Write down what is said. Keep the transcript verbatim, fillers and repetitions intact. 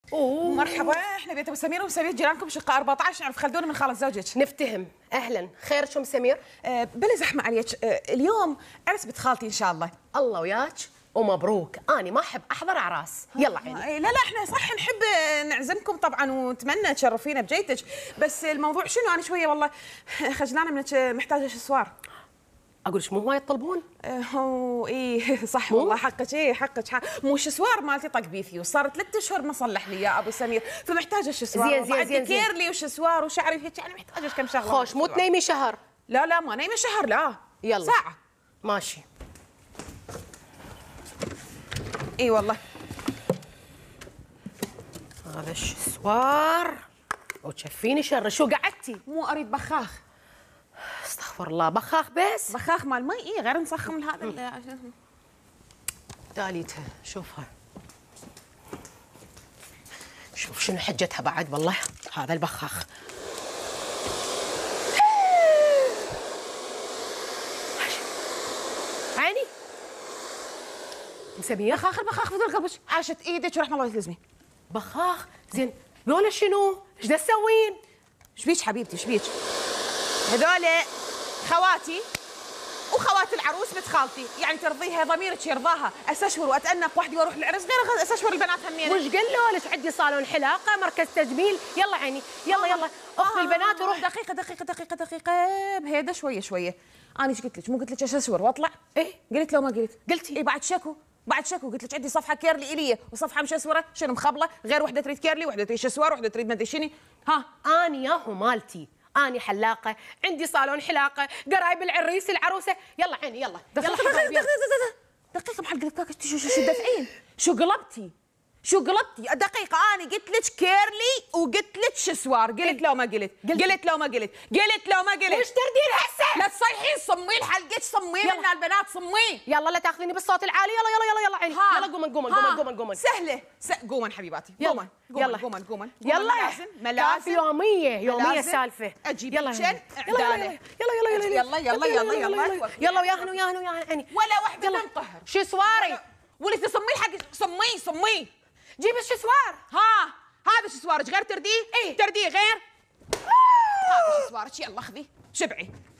اوه مرحبا، احنا بيت ابو سمير وسمير جيرانكم شقه أربعة عشر، نعرف خلدوني من خاله زوجك. نفتهم. اهلا، خير شو ام سمير؟ أه بلا زحمه عليك، أه اليوم عرس بنت خالتي ان شاء الله. الله وياك ومبروك، اني ما احب احضر اعراس. يلا عيني. أه لا لا احنا صح نحب نعزمكم طبعا ونتمنى تشرفينا بجيتك، بس الموضوع شنو، انا شويه والله خجلانه منك، محتاجه شسوار. اقول ايش مو هواي يطلبون؟ هو ايه صح والله حقك، ايه حقك حق. مو الشسوار مالتي طق بيفي وصارت ثلاث اشهر ما صلح لي يا ابو سمير، فمحتاجه الشسوار. زين زين زين زين كيرلي وشسوار وشعري هيك، يعني محتاجه كم شغله. خوش مو تنيمي شهر. لا لا ما نايمه شهر، لا يلا ساعه ماشي. اي والله هذا الشسوار وتشفيني شر. شو قعدتي؟ مو اريد بخاخ. استغفر الله، بخاخ بس؟ بخاخ مال مي، اي غير نسخن هذا. تاليتها شوفها، شوف شنو حجتها بعد. والله هذا البخاخ عيني مسميه. بخاخ البخاخ في ذا قلبك، عاشت ايدك ورحمه الله تلزمي. بخاخ زين، ذولا شنو؟ ايش دا تسوين؟ ايش بيك حبيبتي ايش بيك؟ هذول خواتي وخوات العروس بنت خالتي، يعني ترضيها ضميرك يرضاها، اسشور واتأنق وحدي واروح العرس غير اسشور البنات همين. وش قالوا لك عندي صالون حلاقه مركز تجميل؟ يلا عيني يلا يلا اخذي البنات وروح. دقيقه دقيقه دقيقه دقيقه بهيدا شويه شويه. انا ايش قلت لك؟ مو قلت لك اسشور واطلع؟ ايه قلت لو ما قلت؟ قلتي. اي بعد شكو بعد شكو قلت لك عندي صفحه كيرلي الي وصفحه مشسوره، شنو مخبله؟ غير وحده تريد كيرلي وحده تريد شسوار وحده تريد ما ادري شنو. ها اني ياهو مالتي، اني حلاقه، عندي صالون حلاقه، قرايب العريس العروسه. يلا عيني يلا دقيقه دقيقه دقيقه محل قلت شو شو شو تدفعين؟ شو قلبتي؟ شو قلبتي؟ دقيقة أنا قلت لك كيرلي وقلت لك شسوار، قلت لو ما قلت، قلت لو ما قلت، قلت لو ما قلت. وش تردين هسه؟ لا تصيحين، صمين حلقك، صمين من البنات صمين. يلا لا تاخذيني بالصوت العالي. يلا يلا يلا يلا عيني. يلا قومن قومن قومن قومن قومن. سهلة قومن حبيباتي، قومن يلا قومن قومن. يلا ملازم ملازم يومية يومية سالفة. أجيب يلا لك يلا يلا يلا يلا يلا يلا يلا يلا وياهن وياهن وياهن عيني. ولا وحدة تنقهر. شسواري ولك تصمين حق صميه صميه. جيب الشسوار. ها هذا شسوارك غير ترديه؟ ايه ترديه غير. هذا شسوارك، يلا خذي شبعي.